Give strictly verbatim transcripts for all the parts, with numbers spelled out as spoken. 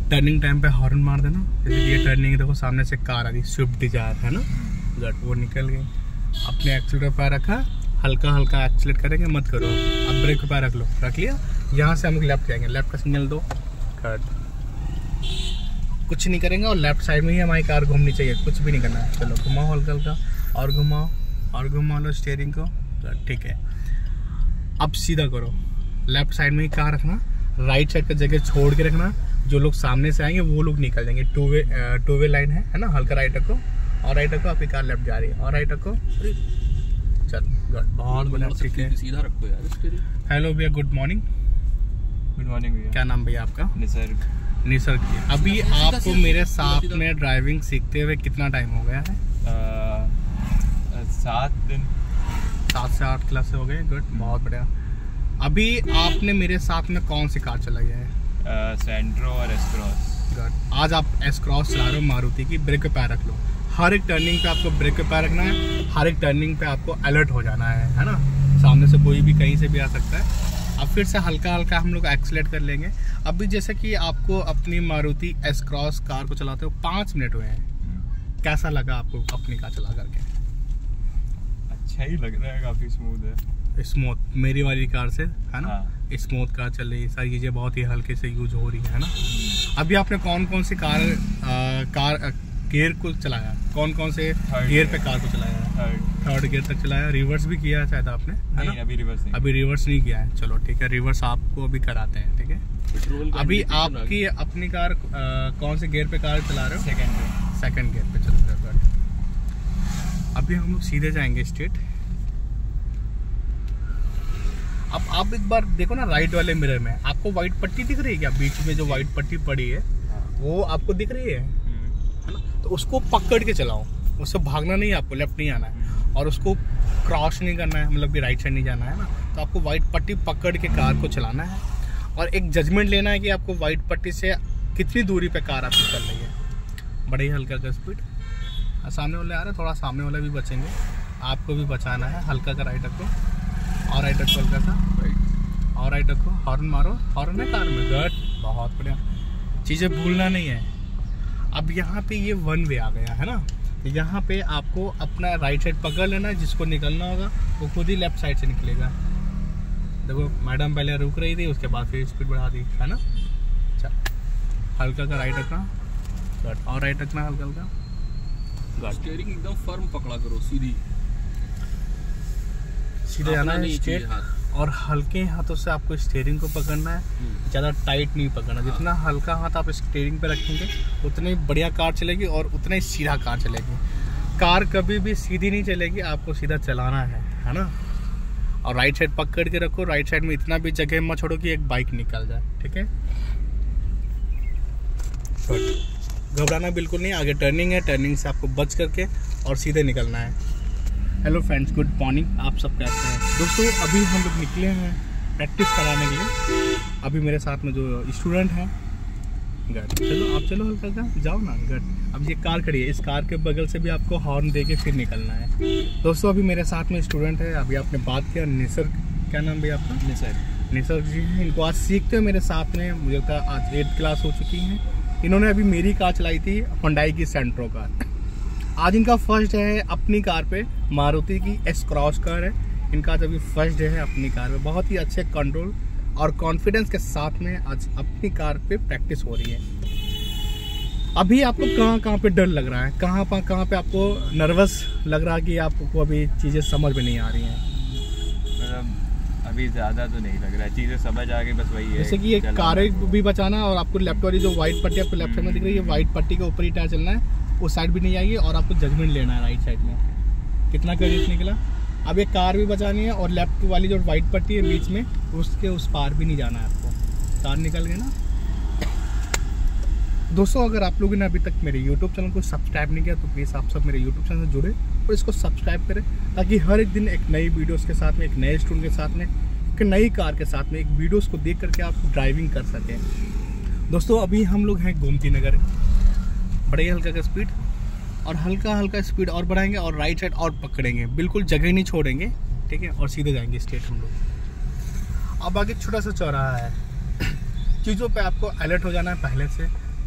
Turning time पे horn मार देना। जैसे ये टर्निंग देखो सामने से कार आ रही, स्विफ्ट डिजायर है ना, गट वो निकल गई। अपने एक्सीलेटर पे रखा, हल्का हल्का एक्सीलेट करेंगे, मत करो। अब ब्रेक पे रख लो, रख लिया। यहाँ से हम लोग लेफ्ट जाएंगे, लेफ्ट का सिग्नल दो, कट कुछ नहीं करेंगे और लेफ्ट साइड में ही हमारी कार घूमनी चाहिए, कुछ भी नहीं करना है। चलो घुमाओ हल्का हल्का और घुमाओ और घुमा लो स्टीयरिंग को, ठीक है। अब सीधा करो, लेफ्ट साइड में ही कार रखना, राइट साइड का जगह छोड़ के रखना। जो लोग सामने से आएंगे वो लोग निकल जाएंगे। Two way two way line है है ना, हल्का राइट रखो और राइट रखो, आपकी कार लेफ्ट जा रही है और राइट रखो। चल गुड, बहुत बढ़िया, ठीक है। सीधा रखो यार। हेलो भैया, गुड मॉर्निंग। गुड मॉर्निंग भैया। क्या नाम भैया आपका? निसर्ग। निसर्ग जी, अभी आपको मेरे साथ में ड्राइविंग सीखते हुए कितना टाइम हो गया है? सात दिन सात से आठ क्लास हो गए, गुड, बहुत बढ़िया। अभी आपने मेरे साथ में कौन सी कार चलाई है? सेंट्रो और एस क्रॉस। गुड, आज आप एस क्रॉस चला रहे हो मारुति की। ब्रेक पे पैर रख लो, हर एक टर्निंग पे आपको ब्रेक पे पैर रखना है, हर एक टर्निंग पे आपको अलर्ट हो जाना है है ना। सामने से कोई भी कहीं से भी आ सकता है। अब फिर से हल्का हल्का हम लोग एक्सीलेट कर लेंगे। अभी जैसे कि आपको अपनी मारुति एस क्रॉस कार को चलाते हो पाँच मिनट हुए हैं, कैसा लगा आपको अपनी कार चला करके? अच्छा ही लग रहा है, काफी स्मूथ है। स्मूथ, मेरी वाली कार से है ना। हाँ। स्मूथ कार चल रही है, सारी चीजें बहुत ही हल्के से यूज हो रही है ना। अभी आपने कौन कौन सी कार आ, कार आ, गियर को चलाया, कौन कौन से गियर पे कार को चलाया? थर्ड थर्ड गियर तक चलाया। रिवर्स भी किया शायद आपने, है ना? अभी रिवर्स नहीं अभी रिवर्स नहीं किया है। चलो ठीक है, रिवर्स आपको अभी कराते हैं, ठीक है। अभी आपकी अपनी कार आ, कौन से गियर पे कार चला रहे हो? सेकंड पे सेकंड गियर पे चल रहे हो। अभी हम लोग सीधे जाएंगे स्ट्रेट। अब आप एक बार देखो ना, राइट वाले मिरर में आपको व्हाइट पट्टी दिख रही है क्या? बीच में जो व्हाइट पट्टी पड़ी है वो आपको दिख रही है, है ना? तो उसको पकड़ के चलाओ, उससे भागना नहीं है आपको, लेफ्ट नहीं आना है और उसको क्रॉस नहीं करना है, मतलब कि राइट साइड नहीं जाना है ना। तो आपको व्हाइट पट्टी पकड़ के कार को चलाना है और एक जजमेंट लेना है कि आपको व्हाइट पट्टी से कितनी दूरी पे कार आपकी चल रही है। बड़े ही हल्का का स्पीड, सामने वाले आ रहे हैं, थोड़ा सामने वाले भी बचेंगे, आपको भी बचाना है। हल्का का राइट रखो और राइट रखो, हल्का सा राइट और राइट रखो। हॉर्न मारो, हॉर्न है कार में, गुड, बहुत बढ़िया। चीज़ें भूलना नहीं है। अब यहाँ पे ये वन वे आ गया है ना, यहाँ पे आपको अपना राइट साइड पकड़ लेना, जिसको निकलना होगा वो खुद ही लेफ्ट साइड से निकलेगा। देखो मैडम पहले रुक रही थी, उसके बाद फिर स्पीड बढ़ा दी, है ना। चल हल्का का राइट रखना, गुड, और राइट रखना हल्का हल्का। स्टीयरिंग एकदम फर्म पकड़ा करो, सीधी सीधे जाना है स्ट्रेट, और हल्के हाथों से आपको स्टीयरिंग को पकड़ना है, ज़्यादा टाइट नहीं पकड़ना। जितना हल्का हाथ आप स्टीयरिंग पे रखेंगे उतनी बढ़िया कार चलेगी और उतना ही सीधा कार चलेगी। कार कभी भी सीधी नहीं चलेगी, आपको सीधा चलाना है, है ना। और राइट साइड पकड़ के रखो, राइट साइड में इतना भी जगह मत छोड़ो कि एक बाइक निकल जाए, ठीक है। घबराना बिल्कुल नहीं, आगे टर्निंग है, टर्निंग से आपको बच करके और सीधे निकलना है। हेलो फ्रेंड्स, गुड मॉर्निंग, आप सब कैसे हैं दोस्तों? अभी हम लोग निकले हैं प्रैक्टिस कराने के लिए। अभी मेरे साथ में जो स्टूडेंट हैं, गट चलो आप चलो हल्का हल्का जाओ ना, गट। अब ये कार खड़ी है, इस कार के बगल से भी आपको हॉर्न दे के फिर निकलना है। दोस्तों अभी मेरे साथ में स्टूडेंट है, अभी आपने बात किया निसर्ग, क्या नाम भैया आपका? निसर्ग। निसर्ग जी हैं, इनको आज सीखते हो मेरे साथ में, मुझे लगता है आज एट्थ क्लास हो चुकी हैं। इन्होंने अभी मेरी कार चलाई थी, हुंडई की सेंट्रो कार। आज इनका फर्स्ट डे है अपनी कार पे, मारुति की एस क्रॉस कार है इनका, आज अभी फर्स्ट डे है अपनी कार पे। बहुत ही अच्छे कंट्रोल और कॉन्फिडेंस के साथ में आज अपनी कार पे प्रैक्टिस हो रही है। अभी आपको कहाँ कहाँ पे डर लग रहा है, कहाँ पर कहाँ पे आपको नर्वस लग रहा है कि आपको अभी चीज़ें समझ में नहीं आ रही हैं? मतलब अभी ज़्यादा तो नहीं लग रहा है, चीज़ें समझ आ गई, बस वही है जैसे कि ये कारें भी बचाना, और आपको लेफ्ट वाली जो व्हाइट पट्टी आपको लेफ्ट साइड में दिख रही है, व्हाइट पट्टी के ऊपर ही टायर चलना है, उस साइड भी नहीं आएगी, और आपको जजमेंट लेना है राइट साइड में। कितना क्रेडिट निकला? अब ये कार भी बचानी है और लेफ्ट वाली जो व्हाइट पट्टी है बीच में, उसके उस पार भी नहीं जाना है आपको। कार निकल गए ना दोस्तों। अगर आप लोगों ने अभी तक मेरे यूट्यूब चैनल को सब्सक्राइब नहीं किया तो प्लीज़ आप सब मेरे यूट्यूब चैनल से जुड़े और इसको सब्सक्राइब करें, ताकि हर एक दिन एक नई वीडियोज़ के साथ में, एक नए स्टूडेंट के साथ में, एक नई कार के साथ में एक वीडियोज़ को देख करके आप ड्राइविंग कर सकें। दोस्तों अभी हम लोग हैं गोमती नगर, बड़े हल्का का स्पीड और हल्का हल्का स्पीड और बढ़ाएंगे और राइट साइड और पकड़ेंगे, बिल्कुल जगह नहीं छोड़ेंगे, ठीक है, और सीधे जाएंगे स्ट्रेट हम लोग। अब आगे छोटा सा चौराहा है, चीज़ों पे आपको अलर्ट हो जाना है पहले से,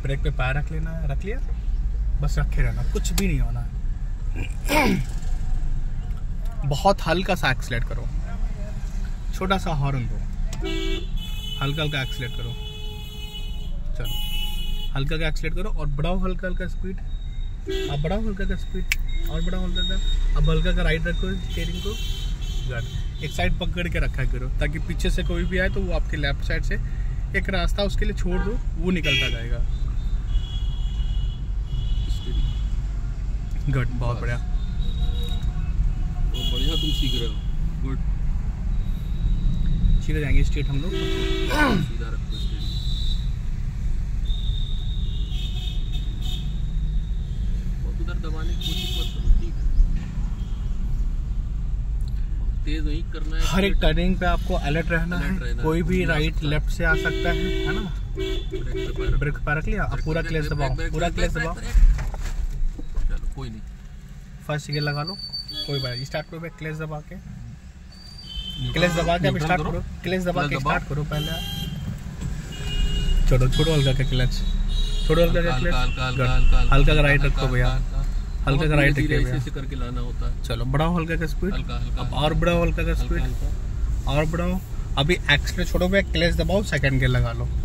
ब्रेक पे पैर रख लेना है, रख लिया, बस रखे रहना, कुछ भी नहीं होना है। बहुत हल्का सा एक्सीलेट करो, छोटा सा हॉर्न दो, हल्का हल्का एक्सीलेट करो, चलो हल्का हल्का एक्सीलेट करो और बढ़ाओ हल्का हल्का स्पीड, अब बढ़ाओ हल्का का स्पीड और बढ़ाओ हल्का का। अब हल्का का राइट रखो स्टीयरिंग को, गुड। एक साइड पकड़ के रखा करो ताकि पीछे से कोई भी आए तो वो आपके लेफ्ट साइड से एक रास्ता उसके लिए छोड़ दो, वो निकलता जाएगा। गुड, बहुत बढ़िया, बहुत बढ़िया, तुम सीख रहे हो, गुड। सीधे जाएंगे स्ट्रेट हम लोग, सीधा रखो स्टीयरिंग, बहुत उधर दबाने की कोशिश मत करो, ठीक है, तेज नहीं करना है। हर एक टर्निंग पे आपको अलर्ट रहना अलर्ट है, रहना कोई है, भी कोई राइट आ लेफ्ट से आ सकता है, है ना। ब्रेक पे पैर ब्रेक पे रख लिया, अब पूरा ब्रेक, क्लच ब्रेक, दबाओ, ब्रेक, पूरा ब्रेक, क्लच ब्रेक, दबाओ, ब्रेक। चलो कोई नहीं, फर्स्ट गियर लगा लो, कोई बात नहीं, स्टार्ट करो क्लच दबा के, क्लच दबा के अब स्टार्ट करो, क्लच दबा के स्टार्ट करो पहले, छोड़ो छोड़ो हल्का का क्लच, छोड़ो हल्का का क्लच, हल्का का राइट रखो भैया, हल्का का राइट रखिए भैया, ऐसे करके लाना होता है। चलो बढ़ाओ हल्का का स्पीड, हल्का हल्का अब और बढ़ाओ हल्का का स्पीड, हल्का और बढ़ाओ। अभी एक्सीलेटर छोड़ो भैया, क्लच दबाओ, सेकंड गियर लगा लो,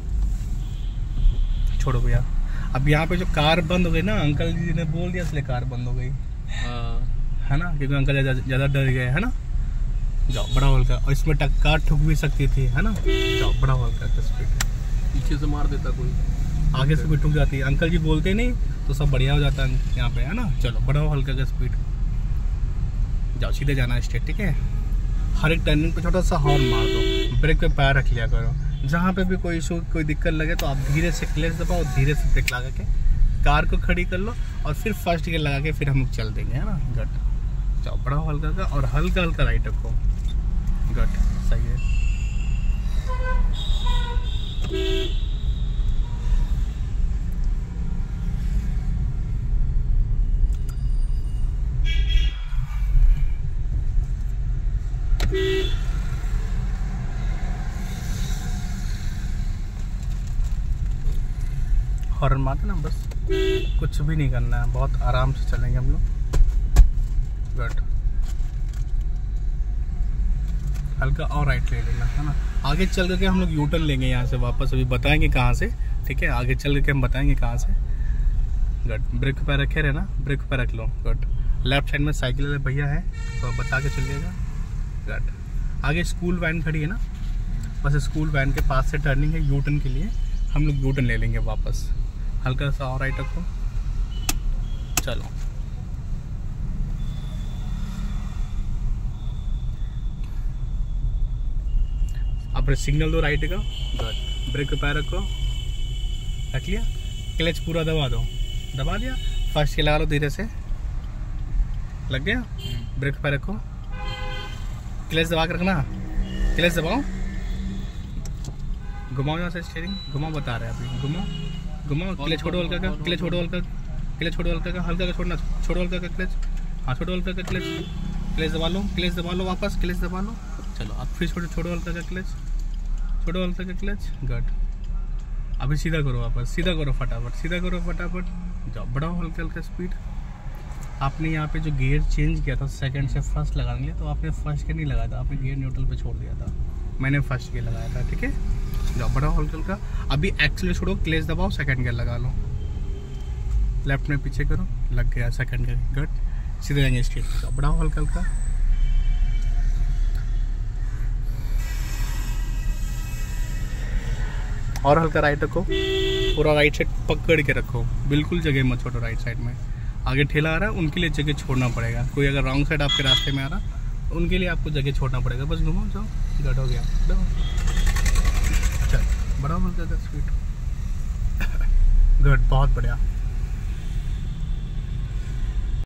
छोड़ो भैया। अब यहाँ पे जो कार बंद हो गई ना, अंकल जी ने बोल दिया इसलिए कार बंद हो गई, हाँ, है ना, क्योंकि अंकल ज़्यादा डर गए, है ना। जाओ बढ़ाओ हल्का, और इसमें कार ठुक भी सकती थी, है ना। जाओ बढ़ाओ हल्का का स्पीड, पीछे से मार देता कोई, आगे से भी ठुक जाती है, अंकल जी बोलते नहीं तो सब बढ़िया हो जाता है यहाँ पे, है ना। चलो बढ़ाओ हल्का का स्पीड, जाओ सीधे जाना है स्ट्रेट, ठीक है। हर एक टर्निंग पे छोटा सा हॉर्न मार दो, ब्रेक पे पैर रख लिया करो, जहाँ पे भी कोई इशू कोई दिक्कत लगे तो आप धीरे से क्लच दबाओ, धीरे से ब्रेक लगा के कार को खड़ी कर लो और फिर फर्स्ट गियर लगा के फिर हम लोग चल देंगे, है ना। गट, जाओ बढ़ाओ हल्का का और हल्का हल्का राइट रखो, गट, सही है। हॉर्न मारते ना, बस कुछ भी नहीं करना है, बहुत आराम से चलेंगे हम लोग, गुड। हल्का और राइट ले लेना, है ना। आगे चल करके हम लोग यू टर्न लेंगे यहाँ से वापस, अभी बताएंगे कहाँ से, ठीक है। आगे चल करके हम बताएंगे कहाँ से, गुड। ब्रेक पे रखे रहना, ब्रेक पे रख लो, गुड। लेफ्ट साइड में साइकिल वाले भैया है तो आप बचा के चलिएगा, गुड। आगे स्कूल वैन खड़ी है ना, बस स्कूल वैन के पास से टर्निंग है यू टर्न के लिए, हम लोग यू टर्न ले लेंगे वापस। हल्का सा और राइट रखो, चलो। अब सिग्नल दो राइट का, गुड। ब्रेक पे पैर रखो, रख लिया, क्लच पूरा दबा दो, दबा दिया, फर्स्ट के लगा लो धीरे से, लग गया। ब्रेक पे पैर रखो, क्लच दबा के रखना, क्लच दबाओ, घुमाओ यहाँ से स्टीयरिंग, घुमाओ, बता रहे हैं अभी, घुमाओ घुमाओ, क्लच छोड़ो हल्का का, क्लच छोड़ो हल्का, क्लच छोड़ो हल्का का, हल्का का छोड़ना, छोड़ो हल्का का क्लच, हाँ छोड़ो हल्का का क्लच, क्लच दबा लो, क्लच दबा लो वापस, क्लच दबा लो, चलो। अब फिर छोड़ो छोड़ो हल्का का क्लच, छोड़ो हल्का का क्लच, गुड। अभी सीधा करो वापस, सीधा करो फटाफट, सीधा करो फटाफट, जाओ बढ़ाओ हल्का हल्का स्पीड। आपने यहाँ पे जो गियर चेंज किया था सेकंड से फर्स्ट लगाने के लिए, तो आपने फर्स्ट गियर नहीं लगाया था, आपने गियर न्यूट्रल पे छोड़ दिया था, मैंने फर्स्ट गियर लगाया था, ठीक है। जाओ बढ़ाओ हल्का हल्का, अभी एक्सीलेटर छोड़ो, क्लच दबाओ, सेकंड गियर लगा लो, लेफ्ट में पीछे करो, लग गया सेकंड गियर, गुड। सीधे जाएंगे स्ट्रेट, जाओ बढ़ाओ हल्का हल्का, और हल्का राइट रखो, पूरा राइट साइड पकड़ के रखो, बिल्कुल जगह मत छोड़ो राइट साइड में। आगे ठेला आ रहा है उनके लिए जगह छोड़ना पड़ेगा, कोई अगर रॉन्ग साइड आपके रास्ते में आ रहा उनके लिए आपको जगह छोड़ना पड़ेगा, बस घुमाओ, जाओ, गट हो गया, चल बढ़ाओ हल्का स्पीड, गुड, बहुत बढ़िया।